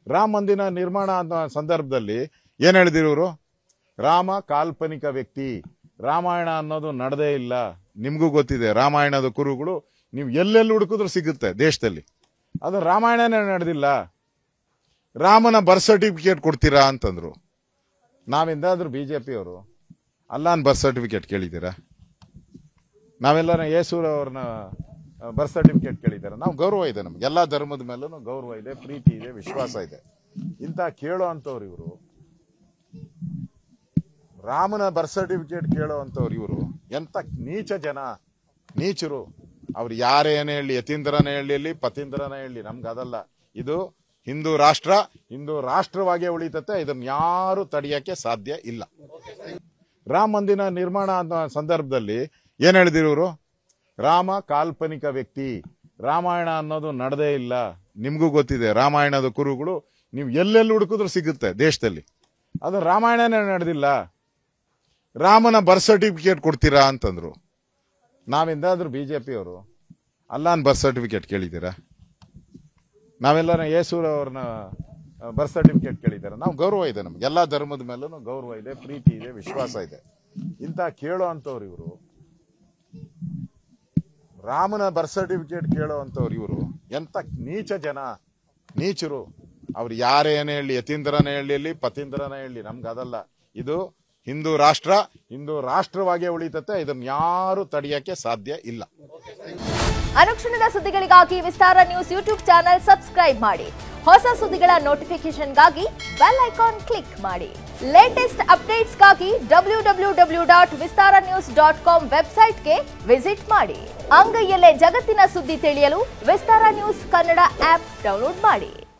ರಾಮ ಮಂದಿರ ನಿರ್ಮಾಣ ಅನ್ನೋ ಸಂದರ್ಭದಲ್ಲಿ ಏನ್ ಹೇಳಿದಿರು ಇವರು? ರಾಮ ಕಾಲ್ಪನಿಕ ವ್ಯಕ್ತಿ, ರಾಮಾಯಣ ಅನ್ನೋದು ನಡೆದೇ ಇಲ್ಲ. ನಿಮ್ಗೂ ಗೊತ್ತಿದೆ, ರಾಮಾಯಣದ ಕುರುಗಳು ನೀವು ಎಲ್ಲೆಲ್ಲಿ ಹುಡುಕಿದ್ರು ಸಿಗುತ್ತೆ ದೇಶದಲ್ಲಿ. ಅದು ರಾಮಾಯಣನೇ ನಡೆದಿಲ್ಲ. ರಾಮನ ಬರ್ತ್ ಸರ್ಟಿಫಿಕೇಟ್ ಕೊಡ್ತೀರಾ ಅಂತಂದ್ರು. ನಾವೆಂದಾದ್ರೂ ಬಿಜೆಪಿ ಅವರು ಅಲ್ಲಾನ್ ಬರ್ತ್ ಸರ್ಟಿಫಿಕೇಟ್ ಕೇಳಿದ್ದೀರಾ? ನಾವೆಲ್ಲ ಯೇಸೂರವ್ರನ್ನ ಬರ್ತ್ ಸರ್ಟಿಫಿಕೇಟ್ ಕೇಳಿದ್ದಾರೆ. ನಾವು ಗೌರವ ಇದೆ, ನಮ್ಗೆ ಎಲ್ಲಾ ಧರ್ಮದ ಮೇಲೂ ಗೌರವ ಇದೆ, ಪ್ರೀತಿ ಇದೆ, ವಿಶ್ವಾಸ ಇದೆ. ಇಂತ ಕೇಳೋ ಅಂತವ್ರು ಇವರು, ರಾಮನ ಬರ್ತ್ ಸರ್ಟಿಫಿಕೇಟ್ ಕೇಳೋ ಅಂತವ್ರು ಇವರು ಎಂತ ನೀಚ ಜನ, ನೀಚರು. ಅವ್ರು ಯಾರೇನೇ ಹೇಳಿ, ಯತೀಂದ್ರನೇ ಹೇಳಿ, ಪತೀಂದ್ರನೇ ಹೇಳಿ, ನಮ್ಗೆ ಅದಲ್ಲ. ಇದು ಹಿಂದೂ ರಾಷ್ಟ್ರ, ಹಿಂದೂ ರಾಷ್ಟ್ರವಾಗೇ ಉಳಿತತೆ. ಇದನ್ನ ಯಾರು ತಡೆಯಕ್ಕೆ ಸಾಧ್ಯ ಇಲ್ಲ. ರಾಮ ಮಂದಿರ ನಿರ್ಮಾಣ ಅನ್ನೋ ಸಂದರ್ಭದಲ್ಲಿ ಏನ್ ಹೇಳಿದಿರು ಇವರು? ರಾಮ ಕಾಲ್ಪನಿಕ ವ್ಯಕ್ತಿ, ರಾಮಾಯಣ ಅನ್ನೋದು ನಡೆದೇ ಇಲ್ಲ. ನಿಮ್ಗೂ ಗೊತ್ತಿದೆ, ರಾಮಾಯಣದ ಕುರುಗಳು ನೀವು ಎಲ್ಲೆಲ್ಲಿ ಹುಡುಕಿದ್ರು ಸಿಗುತ್ತೆ ದೇಶದಲ್ಲಿ. ಅದು ರಾಮಾಯಣನೇ ನಡೆದಿಲ್ಲ. ರಾಮನ ಬರ್ತ್ ಸರ್ಟಿಫಿಕೇಟ್ ಕೊಡ್ತೀರಾ ಅಂತಂದ್ರು. ನಾವೆಂದಾದ್ರೂ ಬಿಜೆಪಿ ಅವರು ಅಲ್ಲಾನ್ ಬರ್ತ್ ಸರ್ಟಿಫಿಕೇಟ್ ಕೇಳಿದ್ದೀರಾ? ನಾವೆಲ್ಲ ಯೇಸೂರವ್ರನ್ನ ಬರ್ತ್ ಸರ್ಟಿಫಿಕೇಟ್ ಕೇಳಿದ್ದಾರೆ. ನಾವು ಗೌರವ ಇದೆ, ನಮ್ಗೆ ಎಲ್ಲಾ ಧರ್ಮದ ಮೇಲೂ ಗೌರವ ಇದೆ, ಪ್ರೀತಿ ಇದೆ, ವಿಶ್ವಾಸ ಇದೆ. ಇಂತ ಕೇಳೋ ಅಂತವ್ರು ಇವರು, ರಾಮನ ಬರ್ತ್ ಸರ್ಟಿಫಿಕೇಟ್ ಕೇಳೋ ಅಂತವ್ರು ಇವರು ಎಂತ ನೀಚ ಜನ, ನೀಚರು. ಅವ್ರು ಯಾರೇನೇ ಹೇಳಿ, ಯತೀಂದ್ರನೇ ಹೇಳಿ, ಪತೀಂದ್ರನೇ ಹೇಳಿ, ನಮ್ಗೆ ಅದಲ್ಲ. ಇದು ಹಿಂದೂ ರಾಷ್ಟ್ರ, ಹಿಂದೂ ರಾಷ್ಟ್ರವಾಗೇ ಉಳಿತತೆ. ಇದನ್ನ ಯಾರು ತಡೆಯಕ್ಕೆ ಸಾಧ್ಯ ಇಲ್ಲ. ಅನುಕ್ಷಣದ ಸುದ್ದಿಗಳಿಗಾಗಿ Vistara news YouTube channel subscribe ಮಾಡಿ. ಹೊಸ ಸುದ್ದಿಗಳ ನೋಟಿಫಿಕೇಶನ್ಗಾಗಿ ಬೆಲ್ ಐಕಾನ್ ಕ್ಲಿಕ್ ಮಾಡಿ. ಲೇಟೆಸ್ಟ್ ಅಪ್ಡೇಟ್ಸ್ಗಾಗಿ www.vistaranews.com ವೆಬ್ಸೈಟ್ಗೆ ವಿಸಿಟ್ ಮಾಡಿ. ಅಂಗೈಯಲ್ಲೇ ಜಗತ್ತಿನ ಸುದ್ದಿ ತಿಳಿಯಲು Vistara news Kannada app download ಮಾಡಿ.